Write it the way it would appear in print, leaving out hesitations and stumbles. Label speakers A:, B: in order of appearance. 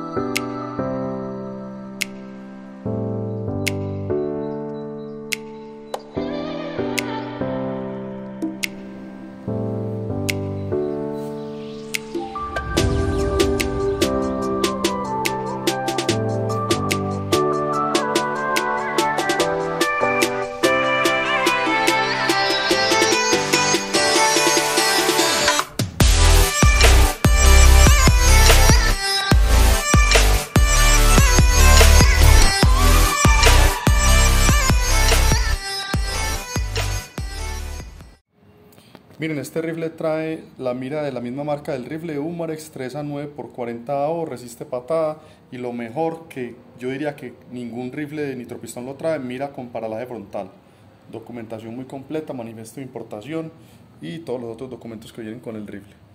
A: Miren, este rifle trae la mira de la misma marca del rifle, Umarex 3A 9x40 AO, resiste patada y lo mejor, que yo diría que ningún rifle de nitropistón lo trae, mira con paralaje frontal. Documentación muy completa, manifiesto de importación y todos los otros documentos que vienen con el rifle.